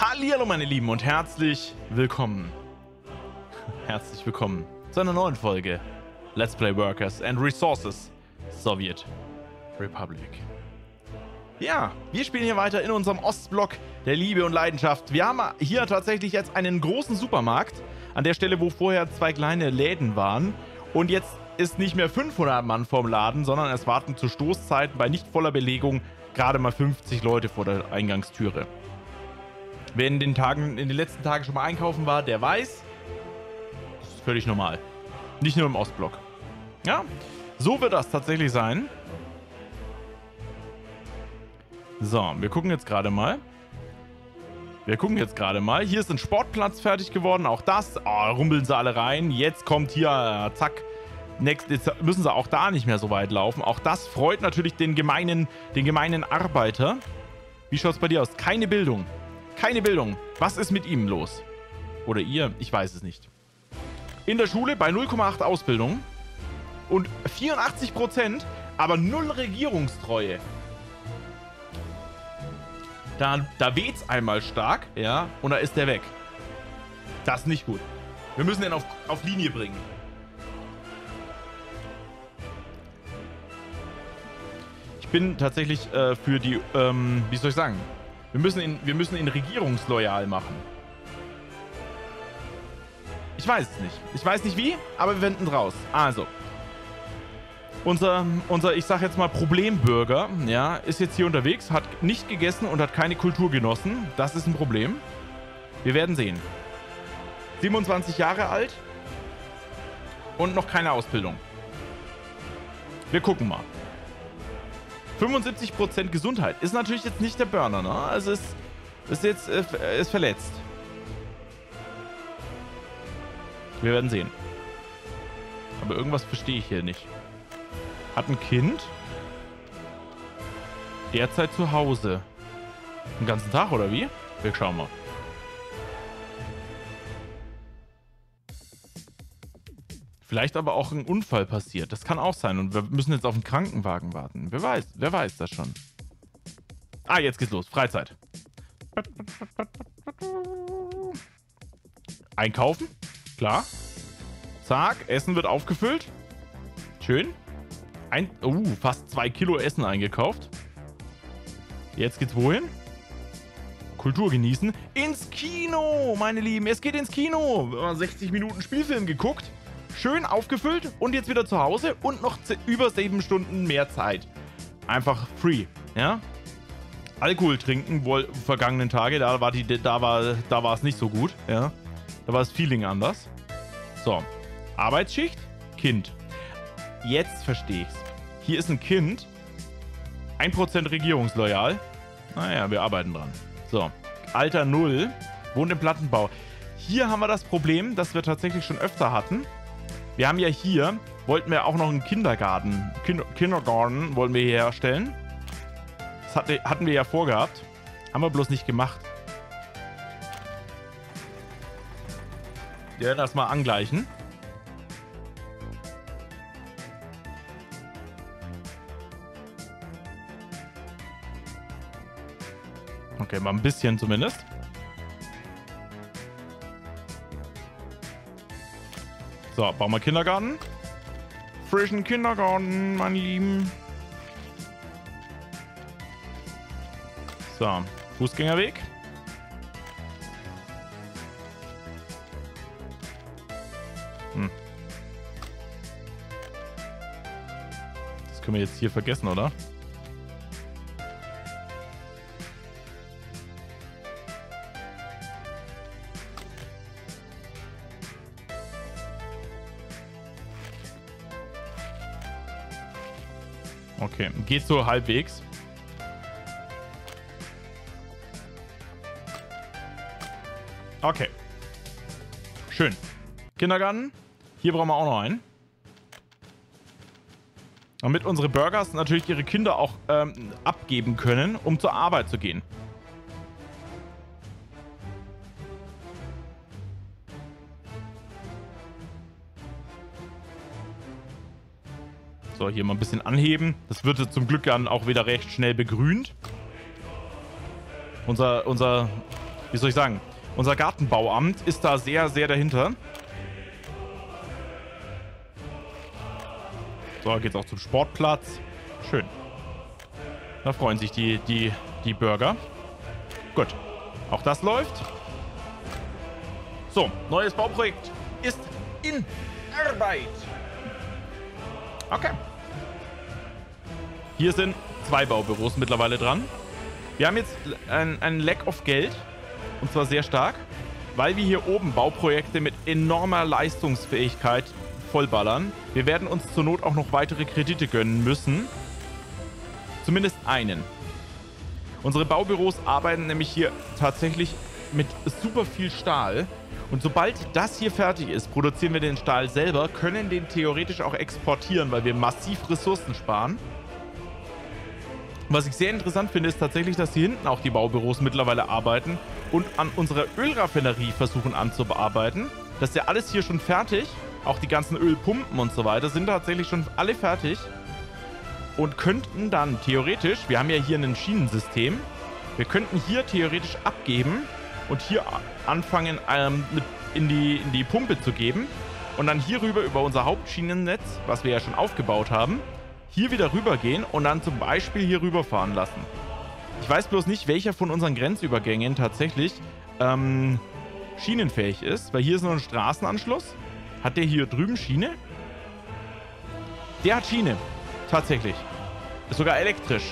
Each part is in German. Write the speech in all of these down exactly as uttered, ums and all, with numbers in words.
Hallihallo meine Lieben und herzlich willkommen. Herzlich willkommen zu einer neuen Folge Let's Play Workers and Resources Soviet Republic. Ja, wir spielen hier weiter in unserem Ostblock der Liebe und Leidenschaft. Wir haben hier tatsächlich jetzt einen großen Supermarkt an der Stelle, wo vorher zwei kleine Läden waren. Und jetzt ist nicht mehr fünfhundert Mann vorm Laden, sondern es warten zu Stoßzeiten bei nicht voller Belegung gerade mal fünfzig Leute vor der Eingangstüre. Wer in den Tagen, in den letzten Tagen schon mal einkaufen war, der weiß, das ist völlig normal. Nicht nur im Ostblock. Ja, so wird das tatsächlich sein. So, wir gucken jetzt gerade mal. Wir gucken jetzt gerade mal. Hier ist ein Sportplatz fertig geworden. Auch das. Oh, rumbeln sie alle rein. Jetzt kommt hier, zack. Next, jetzt müssen sie auch da nicht mehr so weit laufen. Auch das freut natürlich den gemeinen, den gemeinen Arbeiter. Wie schaut es bei dir aus? Keine Bildung. Keine Bildung. Was ist mit ihm los? Oder ihr? Ich weiß es nicht. In der Schule bei null Komma acht Ausbildung. Und vierundachtzig Prozent, aber null Regierungstreue. Da, da weht's einmal stark, ja, und da ist der weg. Das ist nicht gut. Wir müssen den auf, auf Linie bringen. Ich bin tatsächlich äh, für die, ähm, wie soll ich sagen? Wir müssen ihn, wir müssen ihn regierungsloyal machen. Ich weiß es nicht. Ich weiß nicht wie, aber wir wenden raus. Also. Unser, unser, ich sag jetzt mal, Problembürger, ja, ist jetzt hier unterwegs, hat nicht gegessen und hat keine Kultur genossen. Das ist ein Problem. Wir werden sehen. siebenundzwanzig Jahre alt und noch keine Ausbildung. Wir gucken mal. fünfundsiebzig Prozent Gesundheit. Ist natürlich jetzt nicht der Burner, ne? Also ist, ist jetzt äh, ist verletzt. Wir werden sehen. Aber irgendwas verstehe ich hier nicht. Hat ein Kind. Derzeit zu Hause. Den ganzen Tag, oder wie? Wir schauen mal. Vielleicht aber auch ein Unfall passiert. Das kann auch sein. Und wir müssen jetzt auf den Krankenwagen warten. Wer weiß, wer weiß das schon. Ah, jetzt geht's los. Freizeit. Einkaufen. Klar. Zack. Essen wird aufgefüllt. Schön. Ein, uh, fast zwei Kilo Essen eingekauft. Jetzt geht's wohin? Kultur genießen. Ins Kino, meine Lieben. Es geht ins Kino. sechzig Minuten Spielfilm geguckt. Schön aufgefüllt und jetzt wieder zu Hause und noch über sieben Stunden mehr Zeit. Einfach free, ja? Alkohol trinken, wohl vergangenen Tage, da war die, da war, da war es nicht so gut, ja? Da war das Feeling anders. So, Arbeitsschicht, Kind. Jetzt verstehe ich's. Hier ist ein Kind, ein Prozent regierungsloyal. Naja, wir arbeiten dran. So, Alter null, wohnt im Plattenbau. Hier haben wir das Problem, das wir tatsächlich schon öfter hatten. Wir haben ja hier, wollten wir auch noch einen Kindergarten, kind, Kindergarten wollen wir hier herstellen. Das hatte, hatten wir ja vorgehabt. Haben wir bloß nicht gemacht. Wir werden das mal angleichen. Okay, mal ein bisschen zumindest. So, bauen wir Kindergarten. Frischen Kindergarten, meine Lieben. So, Fußgängerweg. Hm. Das können wir jetzt hier vergessen, oder? Okay, geht so halbwegs. Okay. Schön. Kindergarten. Hier brauchen wir auch noch einen. Damit unsere Burgers natürlich ihre Kinder auch ähm, abgeben können, um zur Arbeit zu gehen. So, hier mal ein bisschen anheben. Das wird zum Glück dann auch wieder recht schnell begrünt. Unser, unser wie soll ich sagen, unser Gartenbauamt ist da sehr, sehr dahinter. So, geht's auch zum Sportplatz. Schön. Da freuen sich die, die, die Bürger. Gut. Auch das läuft. So, neues Bauprojekt ist in Arbeit. Okay. Hier sind zwei Baubüros mittlerweile dran. Wir haben jetzt ein, ein Lack of Geld. Und zwar sehr stark. Weil wir hier oben Bauprojekte mit enormer Leistungsfähigkeit vollballern. Wir werden uns zur Not auch noch weitere Kredite gönnen müssen. Zumindest einen. Unsere Baubüros arbeiten nämlich hier tatsächlich mit super viel Stahl. Und sobald das hier fertig ist, produzieren wir den Stahl selber, können den theoretisch auch exportieren, weil wir massiv Ressourcen sparen. Was ich sehr interessant finde, ist tatsächlich, dass hier hinten auch die Baubüros mittlerweile arbeiten und an unserer Ölraffinerie versuchen anzubearbeiten. Das ist ja alles hier schon fertig. Auch die ganzen Ölpumpen und so weiter sind tatsächlich schon alle fertig. Und könnten dann theoretisch, wir haben ja hier ein Schienensystem, wir könnten hier theoretisch abgeben und hier anfangen ähm, in, die, in die Pumpe zu geben und dann hier rüber über unser Hauptschienennetz, was wir ja schon aufgebaut haben, hier wieder rübergehen und dann zum Beispiel hier rüberfahren lassen. Ich weiß bloß nicht, welcher von unseren Grenzübergängen tatsächlich ähm, schienenfähig ist, weil hier ist noch ein Straßenanschluss. Hat der hier drüben Schiene? Der hat Schiene. Tatsächlich. Ist sogar elektrisch.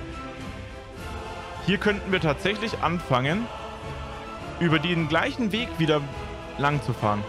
Hier könnten wir tatsächlich anfangen, über den gleichen Weg wieder lang zu fahren.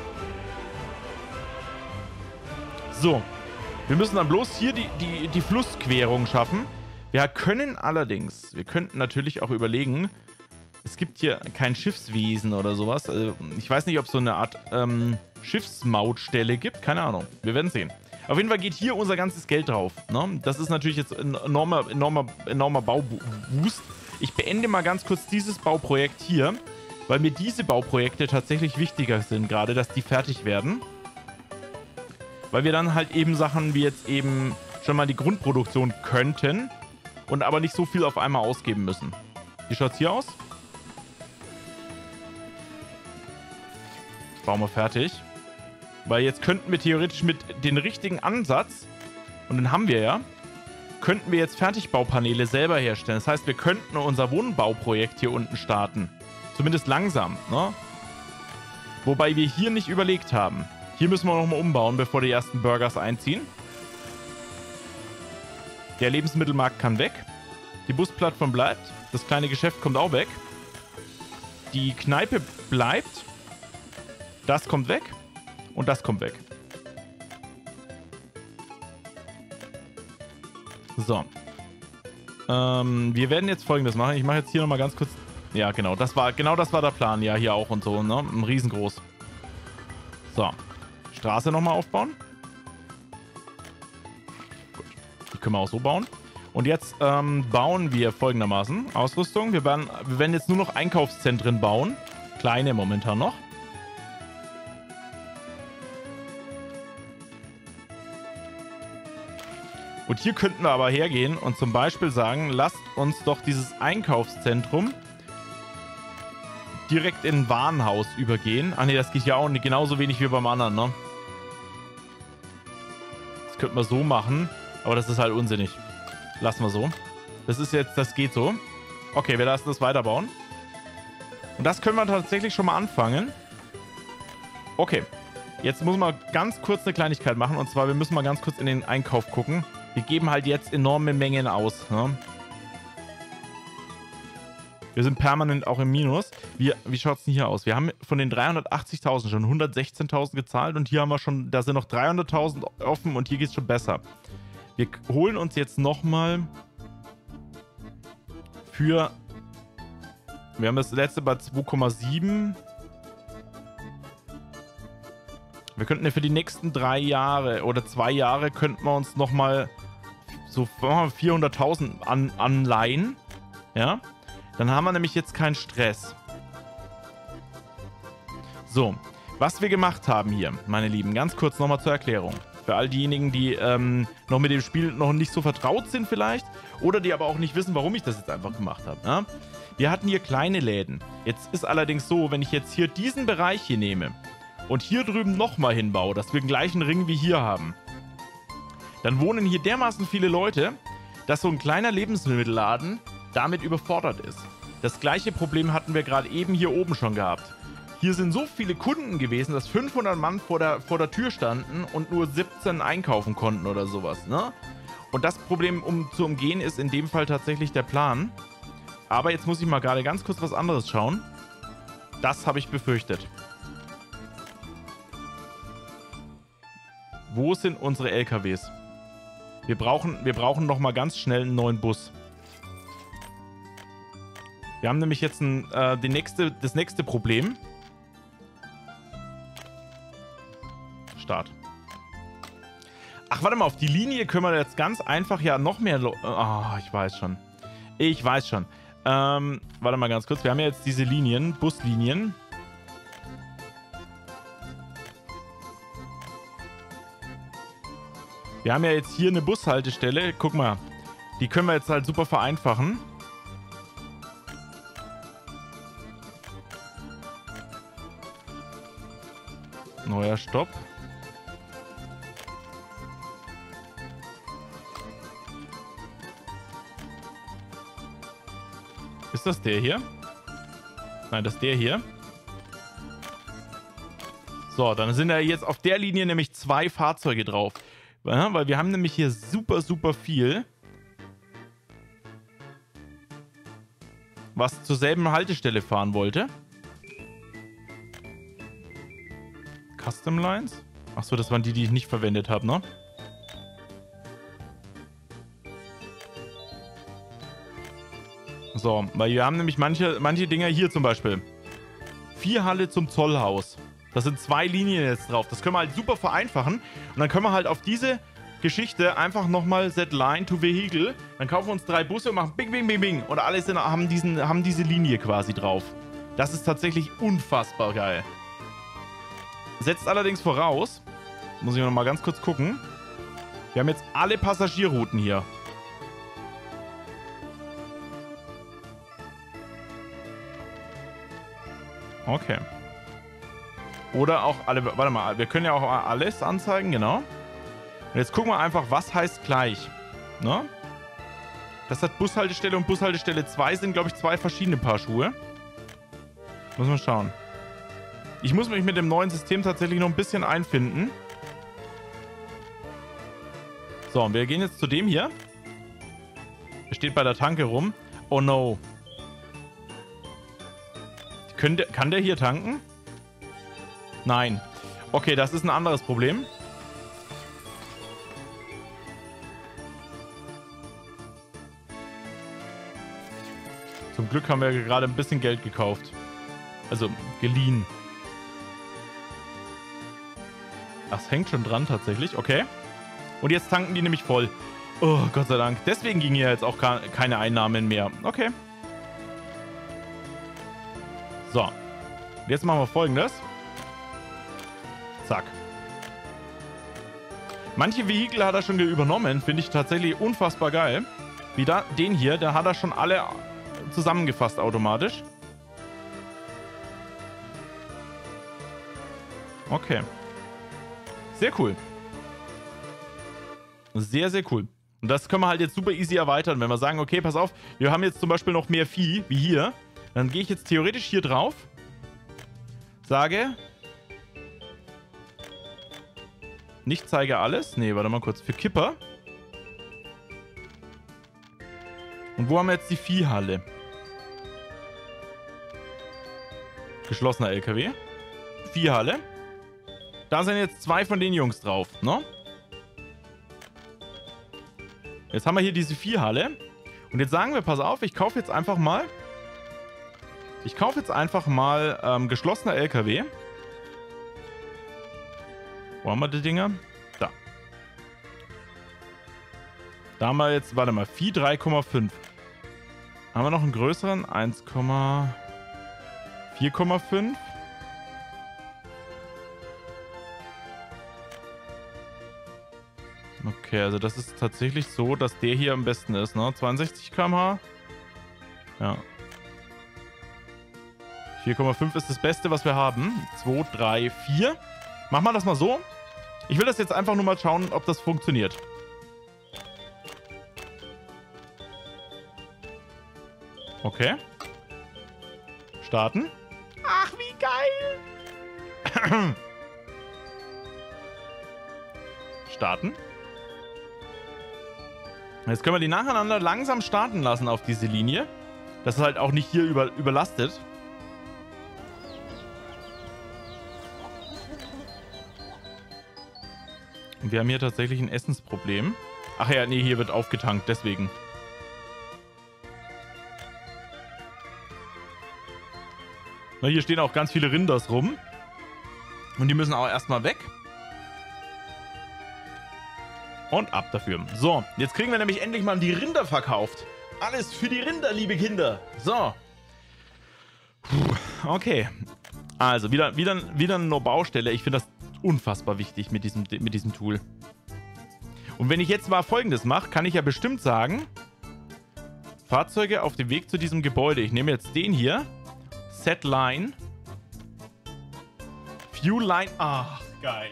So. Wir müssen dann bloß hier die, die, die Flussquerung schaffen. Wir können allerdings, wir könnten natürlich auch überlegen, es gibt hier kein Schiffswesen oder sowas. Also ich weiß nicht, ob es so eine Art ähm, Schiffsmautstelle gibt. Keine Ahnung. Wir werden sehen. Auf jeden Fall geht hier unser ganzes Geld drauf. Ne? Das ist natürlich jetzt ein enormer, enormer, enormer Bauboost. Ich beende mal ganz kurz dieses Bauprojekt hier, weil mir diese Bauprojekte tatsächlich wichtiger sind, gerade, dass die fertig werden. Weil wir dann halt eben Sachen wie jetzt eben schon mal die Grundproduktion könnten und aber nicht so viel auf einmal ausgeben müssen. Wie schaut es hier aus? Bauen wir fertig. Weil jetzt könnten wir theoretisch mit dem richtigen Ansatz, und den haben wir ja, könnten wir jetzt Fertigbaupaneele selber herstellen. Das heißt, wir könnten unser Wohnbauprojekt hier unten starten. Zumindest langsam, ne? Wobei wir hier nicht überlegt haben. Hier müssen wir nochmal umbauen, bevor die ersten Burgers einziehen. Der Lebensmittelmarkt kann weg. Die Busplattform bleibt. Das kleine Geschäft kommt auch weg. Die Kneipe bleibt. Das kommt weg. Und das kommt weg. So. Ähm, wir werden jetzt Folgendes machen. Ich mache jetzt hier nochmal ganz kurz... Ja, genau. Das war, genau das war der Plan. Ja, hier auch und so, ne? Riesengroß. So. Straße nochmal aufbauen. Gut. Die können wir auch so bauen. Und jetzt ähm, bauen wir folgendermaßen. Ausrüstung. Wir werden, wir werden jetzt nur noch Einkaufszentren bauen. Kleine momentan noch. Und hier könnten wir aber hergehen und zum Beispiel sagen, lasst uns doch dieses Einkaufszentrum direkt in ein Warenhaus übergehen. Ah ne, das geht ja auch nicht, genauso wenig wie beim anderen, ne? Das könnten wir so machen, aber das ist halt unsinnig. Lassen wir so. Das ist jetzt, das geht so. Okay, wir lassen das weiterbauen. Und das können wir tatsächlich schon mal anfangen. Okay. Jetzt muss man ganz kurz eine Kleinigkeit machen. Und zwar, wir müssen mal ganz kurz in den Einkauf gucken. Wir geben halt jetzt enorme Mengen aus. Ne? Wir sind permanent auch im Minus. Wir, wie schaut es denn hier aus? Wir haben von den dreihundertachtzigtausend schon hundertsechzehntausend gezahlt. Und hier haben wir schon, da sind noch dreihunderttausend offen. Und hier geht es schon besser. Wir holen uns jetzt nochmal für... Wir haben das letzte bei zwei Komma sieben. Wir könnten ja für die nächsten drei Jahre oder zwei Jahre könnten wir uns nochmal so vierhunderttausend an, anleihen. Ja. Dann haben wir nämlich jetzt keinen Stress. So. Was wir gemacht haben hier, meine Lieben, ganz kurz nochmal zur Erklärung. Für all diejenigen, die ähm, noch mit dem Spiel noch nicht so vertraut sind vielleicht oder die aber auch nicht wissen, warum ich das jetzt einfach gemacht habe. Ja? Wir hatten hier kleine Läden. Jetzt ist allerdings so, wenn ich jetzt hier diesen Bereich hier nehme und hier drüben nochmal hinbaue, dass wir den gleichen Ring wie hier haben, dann wohnen hier dermaßen viele Leute, dass so ein kleiner Lebensmittelladen damit überfordert ist. Das gleiche Problem hatten wir gerade eben hier oben schon gehabt. Hier sind so viele Kunden gewesen, dass fünfhundert Mann vor der, vor der Tür standen und nur siebzehn einkaufen konnten oder sowas, ne? Und das Problem, um zu umgehen, ist in dem Fall tatsächlich der Plan. Aber jetzt muss ich mal gerade ganz kurz was anderes schauen. Das habe ich befürchtet. Wo sind unsere L K Ws? Wir brauchen, wir brauchen noch mal ganz schnell einen neuen Bus. Wir haben nämlich jetzt ein, äh, die nächste, das nächste Problem. Start. Ach, warte mal, auf die Linie können wir jetzt ganz einfach ja noch mehr... Ah, oh, ich weiß schon. Ich weiß schon. Ähm, warte mal ganz kurz. Wir haben ja jetzt diese Linien, Buslinien. Wir haben ja jetzt hier eine Bushaltestelle. Guck mal. Die können wir jetzt halt super vereinfachen. Neuer Stopp. Ist das der hier? Nein, das ist der hier. So, dann sind ja jetzt auf der Linie nämlich zwei Fahrzeuge drauf. Ja, weil wir haben nämlich hier super, super viel, was zur selben Haltestelle fahren wollte. Custom Lines? Achso, das waren die, die ich nicht verwendet habe, ne? So, weil wir haben nämlich manche, manche Dinger hier zum Beispiel. Viehhalle zum Zollhaus. Das sind zwei Linien jetzt drauf. Das können wir halt super vereinfachen. Und dann können wir halt auf diese Geschichte einfach nochmal Set Line to Vehicle. Dann kaufen wir uns drei Busse und machen Bing, Bing, Bing, Bing. Und alle sind, haben, diesen, haben diese Linie quasi drauf. Das ist tatsächlich unfassbar geil. Setzt allerdings voraus, muss ich noch mal ganz kurz gucken. Wir haben jetzt alle Passagierrouten hier. Okay. Oder auch alle, warte mal, wir können ja auch alles anzeigen, genau. Und jetzt gucken wir einfach, was heißt gleich. Ne? Das hat Bushaltestelle und Bushaltestelle zwei sind, glaube ich, zwei verschiedene Paar Schuhe. Muss man schauen. Ich muss mich mit dem neuen System tatsächlich noch ein bisschen einfinden. So, und wir gehen jetzt zu dem hier. Der steht bei der Tanke rum. Oh no. Könnte, kann der hier tanken? Nein. Okay, das ist ein anderes Problem. Zum Glück haben wir gerade ein bisschen Geld gekauft. Also, geliehen. Ach, es hängt schon dran tatsächlich. Okay. Und jetzt tanken die nämlich voll. Oh, Gott sei Dank. Deswegen ging hier jetzt auch keine Einnahmen mehr. Okay. So. Jetzt machen wir Folgendes. Zack. Manche Vehikel hat er schon übernommen. Finde ich tatsächlich unfassbar geil. Wie da, den hier, da hat er schon alle zusammengefasst automatisch. Okay. Sehr cool. Sehr, sehr cool. Und das können wir halt jetzt super easy erweitern. Wenn wir sagen, okay, pass auf, wir haben jetzt zum Beispiel noch mehr Vieh, wie hier. Dann gehe ich jetzt theoretisch hier drauf. Sage... Nicht zeige alles. Nee, warte mal kurz. Für Kipper. Und wo haben wir jetzt die Viehhalle? Geschlossener L K W. Viehhalle. Da sind jetzt zwei von den Jungs drauf, ne? Jetzt haben wir hier diese Viehhalle. Und jetzt sagen wir, pass auf, ich kaufe jetzt einfach mal... Ich kaufe jetzt einfach mal ähm, geschlossener L K W. Wo haben wir die Dinger? Da. Da haben wir jetzt, warte mal, Vieh drei Komma fünf. Haben wir noch einen größeren? eins, vier Komma fünf. Okay, also das ist tatsächlich so, dass der hier am besten ist, ne? zweiundsechzig Kilometer pro Stunde. Ja. vier Komma fünf ist das Beste, was wir haben. zwei, drei, vier. Machen wir das mal so. Ich will das jetzt einfach nur mal schauen, ob das funktioniert. Okay. Starten. Ach, wie geil. Starten. Jetzt können wir die nacheinander langsam starten lassen auf diese Linie. Das ist halt auch nicht hier über, überlastet. Und wir haben hier tatsächlich ein Essensproblem. Ach ja, nee, hier wird aufgetankt, deswegen. Na, hier stehen auch ganz viele Rinders rum. Und die müssen auch erstmal weg. Und ab dafür. So, jetzt kriegen wir nämlich endlich mal die Rinder verkauft. Alles für die Rinder, liebe Kinder. So. Puh, okay. Also, wieder, wieder, wieder eine Baustelle. Ich finde das unfassbar wichtig mit diesem, mit diesem Tool. Und wenn ich jetzt mal Folgendes mache, kann ich ja bestimmt sagen, Fahrzeuge auf dem Weg zu diesem Gebäude. Ich nehme jetzt den hier. Set Line. Fuel Line. Ach, geil.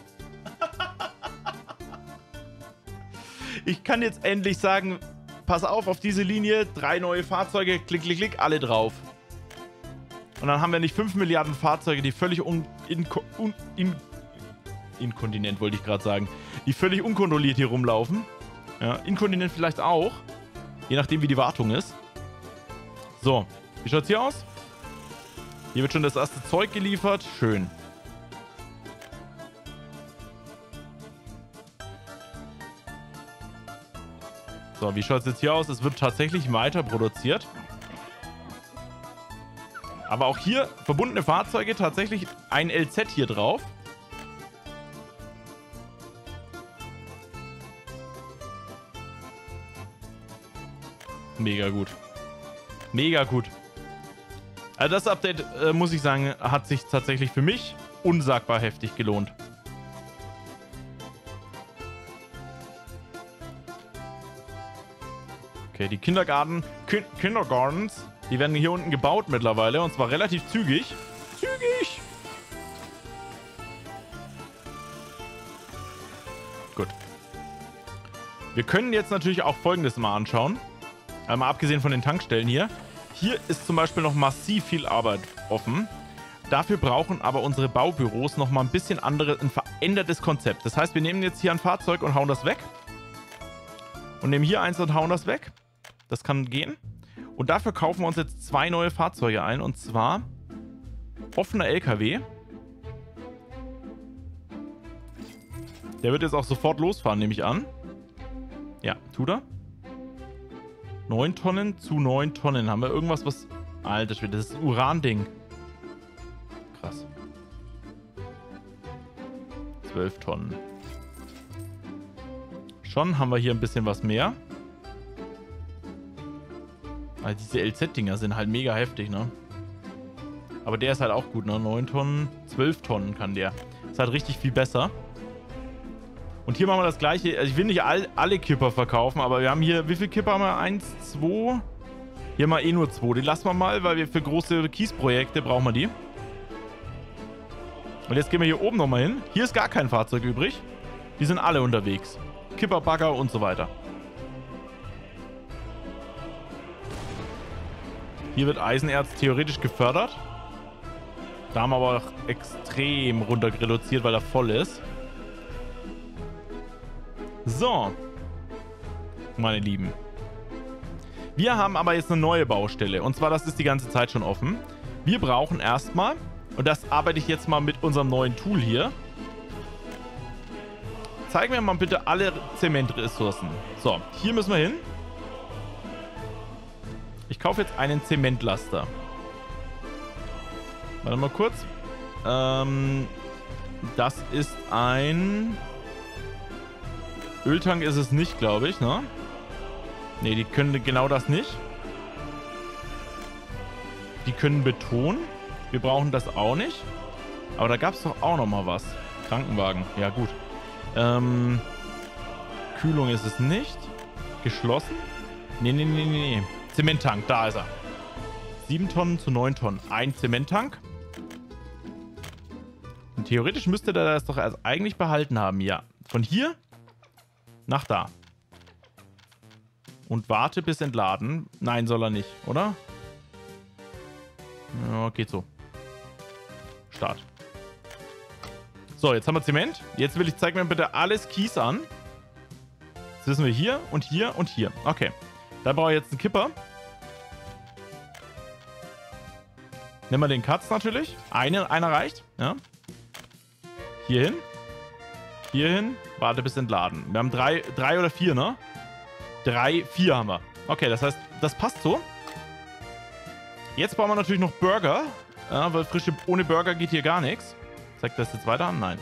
Ich kann jetzt endlich sagen, pass auf, auf diese Linie, drei neue Fahrzeuge, klick, klick, klick, alle drauf. Und dann haben wir nicht fünf Milliarden Fahrzeuge, die völlig un, in, un, in, inkontinent, wollte ich gerade sagen, die völlig unkontrolliert hier rumlaufen. Ja, inkontinent vielleicht auch, je nachdem, wie die Wartung ist. So, wie schaut's hier aus? Hier wird schon das erste Zeug geliefert. Schön. So, wie schaut es jetzt hier aus? Es wird tatsächlich weiter produziert. Aber auch hier verbundene Fahrzeuge, tatsächlich ein L Z hier drauf. Mega gut. Mega gut. Also das Update, äh, muss ich sagen, hat sich tatsächlich für mich unsagbar heftig gelohnt. Okay, die Kindergarten, Ki Kindergartens, die werden hier unten gebaut mittlerweile und zwar relativ zügig. Zügig! Gut. Wir können jetzt natürlich auch Folgendes mal anschauen. Einmal abgesehen von den Tankstellen hier. Hier ist zum Beispiel noch massiv viel Arbeit offen. Dafür brauchen aber unsere Baubüros noch mal ein bisschen anderes, ein verändertes Konzept. Das heißt, wir nehmen jetzt hier ein Fahrzeug und hauen das weg. Und nehmen hier eins und hauen das weg. Das kann gehen. Und dafür kaufen wir uns jetzt zwei neue Fahrzeuge ein. Und zwar offener L K W. Der wird jetzt auch sofort losfahren, nehme ich an. Ja, tut er. neun Tonnen zu neun Tonnen. Haben wir irgendwas, was... Alter Schwede, das ist ein Uran-Ding. Krass. zwölf Tonnen. Schon haben wir hier ein bisschen was mehr. Also diese L Z-Dinger sind halt mega heftig, ne? Aber der ist halt auch gut, ne? neun Tonnen, zwölf Tonnen kann der. Ist halt richtig viel besser. Und hier machen wir das gleiche. Also ich will nicht all, alle Kipper verkaufen, aber wir haben hier, wie viele Kipper haben wir? Eins, zwei. Hier haben wir eh nur zwei. Die lassen wir mal, weil wir für große Kiesprojekte brauchen wir die. Und jetzt gehen wir hier oben nochmal hin. Hier ist gar kein Fahrzeug übrig. Die sind alle unterwegs. Kipper, Bagger und so weiter. Hier wird Eisenerz theoretisch gefördert. Da haben wir aber auch extrem runter reduziert, weil er voll ist. So, meine Lieben. Wir haben aber jetzt eine neue Baustelle. Und zwar, das ist die ganze Zeit schon offen. Wir brauchen erstmal, und das arbeite ich jetzt mal mit unserem neuen Tool hier. Zeigen wir mal bitte alle Zementressourcen. So, hier müssen wir hin. Ich kaufe jetzt einen Zementlaster. Warte mal kurz. Ähm, das ist ein... Öltank ist es nicht, glaube ich, ne? Ne, die können genau das nicht. Die können Beton. Wir brauchen das auch nicht. Aber da gab es doch auch noch mal was. Krankenwagen, ja gut. Ähm, Kühlung ist es nicht. Geschlossen? Ne, ne, ne, ne, ne. Zementtank, da ist er. sieben Tonnen zu neun Tonnen. Ein Zementtank. Und theoretisch müsste der das doch erst eigentlich behalten haben. Ja. Von hier nach da. Und warte bis entladen. Nein, soll er nicht, oder? Ja, geht so. Start. So, jetzt haben wir Zement. Jetzt will ich, zeig mir bitte alles Kies an. Jetzt wissen wir hier und hier und hier. Okay. Da brauche ich jetzt einen Kipper. Nehmen wir den Katz natürlich. Eine, einer reicht. Ja. Hier hin. Hier hin. Warte bis entladen. Wir haben drei, drei oder vier, ne? Drei, vier haben wir. Okay, das heißt, das passt so. Jetzt brauchen wir natürlich noch Burger. Ja, weil frische, ohne Burger geht hier gar nichts. Zeigt das jetzt weiter an? Nein.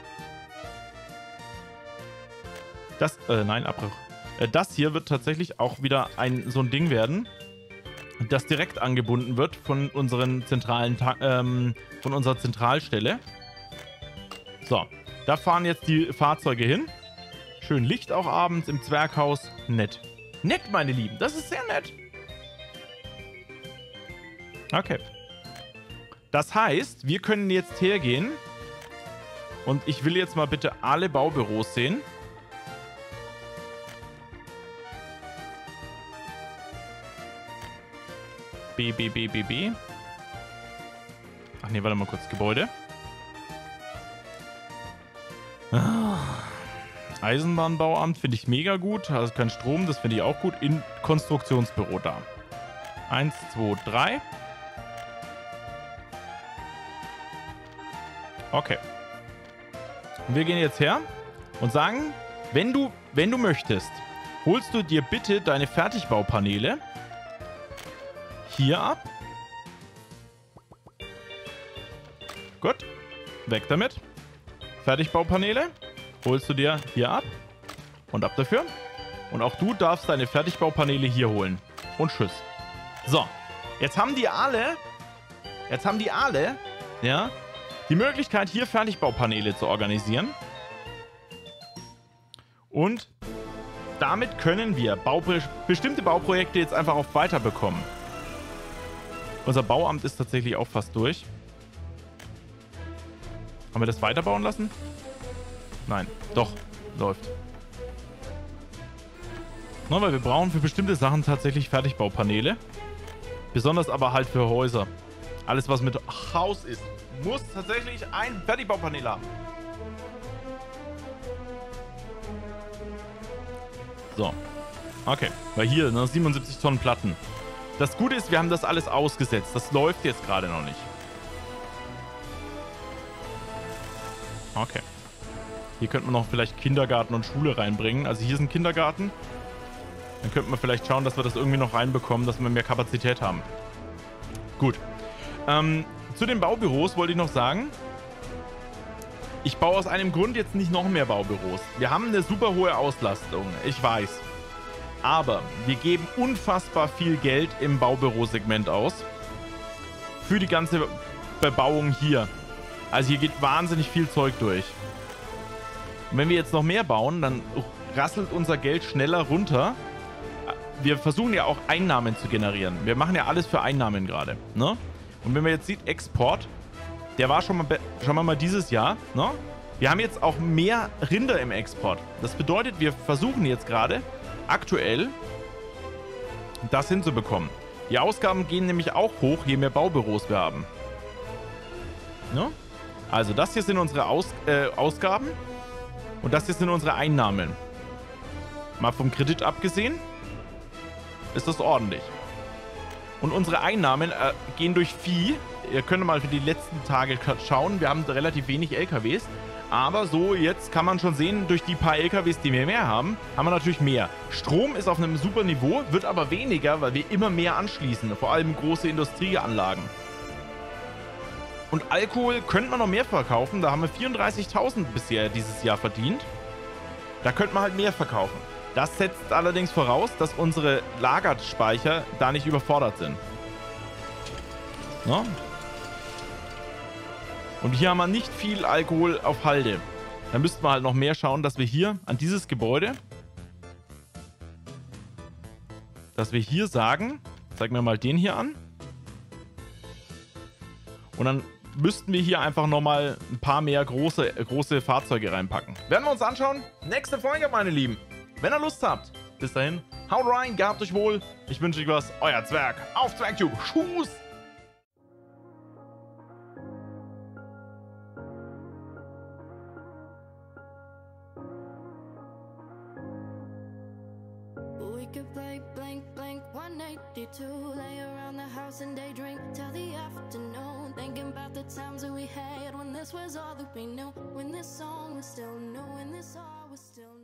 Das, äh, nein, Abbruch. Äh, das hier wird tatsächlich auch wieder ein, so ein Ding werden, das direkt angebunden wird von unseren zentralen, ähm, von unserer Zentralstelle. So, da fahren jetzt die Fahrzeuge hin. Schön Licht auch abends im Zwerghaus. Nett. Nett, meine Lieben. Das ist sehr nett. Okay. Das heißt, wir können jetzt hergehen und ich will jetzt mal bitte alle Baubüros sehen. B, B, B, B, B. Ach nee, warte mal kurz. Gebäude. Ah. Eisenbahnbauamt finde ich mega gut. Also kein Strom, das finde ich auch gut. In Konstruktionsbüro da. Eins, zwei, drei. Okay. Und wir gehen jetzt her und sagen, wenn du, wenn du möchtest, holst du dir bitte deine Fertigbaupaneele hier ab. Gut. Weg damit. Fertigbaupaneele holst du dir hier ab. Und ab dafür. Und auch du darfst deine Fertigbaupaneele hier holen. Und tschüss. So. Jetzt haben die alle, jetzt haben die alle, ja, die Möglichkeit, hier Fertigbaupaneele zu organisieren. Und damit können wir Baupro- bestimmte Bauprojekte jetzt einfach auf weiter bekommen. Unser Bauamt ist tatsächlich auch fast durch. Haben wir das weiterbauen lassen? Nein. Doch. Läuft. No, weil wir brauchen für bestimmte Sachen tatsächlich Fertigbaupaneele. Besonders aber halt für Häuser. Alles, was mit Haus ist, muss tatsächlich ein Fertigbaupanel haben. So. Okay. Weil hier, ne, siebenundsiebzig Tonnen Platten. Das Gute ist, wir haben das alles ausgesetzt. Das läuft jetzt gerade noch nicht. Okay. Hier könnte man noch vielleicht Kindergarten und Schule reinbringen. Also hier ist ein Kindergarten. Dann könnten wir vielleicht schauen, dass wir das irgendwie noch reinbekommen, dass wir mehr Kapazität haben. Gut. Ähm, zu den Baubüros wollte ich noch sagen. Ich baue aus einem Grund jetzt nicht noch mehr Baubüros. Wir haben eine super hohe Auslastung. Ich weiß. Aber wir geben unfassbar viel Geld im Baubürosegment aus. Für die ganze Bebauung hier. Also hier geht wahnsinnig viel Zeug durch. Und wenn wir jetzt noch mehr bauen, dann rasselt unser Geld schneller runter. Wir versuchen ja auch Einnahmen zu generieren. Wir machen ja alles für Einnahmen gerade, ne? Und wenn man jetzt sieht, Export, der war schon mal, schon mal dieses Jahr, ne? Wir haben jetzt auch mehr Rinder im Export. Das bedeutet, wir versuchen jetzt gerade aktuell das hinzubekommen. Die Ausgaben gehen nämlich auch hoch, je mehr Baubüros wir haben. Ne? Also das hier sind unsere Aus, äh, Ausgaben und das hier sind unsere Einnahmen. Mal vom Kredit abgesehen, ist das ordentlich. Und unsere Einnahmen äh, gehen durch Vieh. Ihr könnt mal für die letzten Tage schauen. Wir haben relativ wenig L K Ws. Aber so, jetzt kann man schon sehen, durch die paar L K Ws, die wir mehr haben, haben wir natürlich mehr. Strom ist auf einem super Niveau, wird aber weniger, weil wir immer mehr anschließen. Vor allem große Industrieanlagen. Und Alkohol könnte man noch mehr verkaufen. Da haben wir vierunddreißigtausend bisher dieses Jahr verdient. Da könnte man halt mehr verkaufen. Das setzt allerdings voraus, dass unsere Lagerspeicher da nicht überfordert sind. No? Und hier haben wir nicht viel Alkohol auf Halde. Da müssten wir halt noch mehr schauen, dass wir hier an dieses Gebäude, dass wir hier sagen, zeig mir mal den hier an. Und dann müssten wir hier einfach nochmal ein paar mehr große, große Fahrzeuge reinpacken. Werden wir uns anschauen. Nächste Folge, meine Lieben. Wenn ihr Lust habt. Bis dahin, haut rein, gehabt euch wohl. Ich wünsche euch was. Euer Zwerg auf Zwergtube. Tschüss. Could play blank blank one eighty-two, lay around the house and daydream till the afternoon, thinking about the times that we had when this was all that we knew, when this song was still new, when this all was still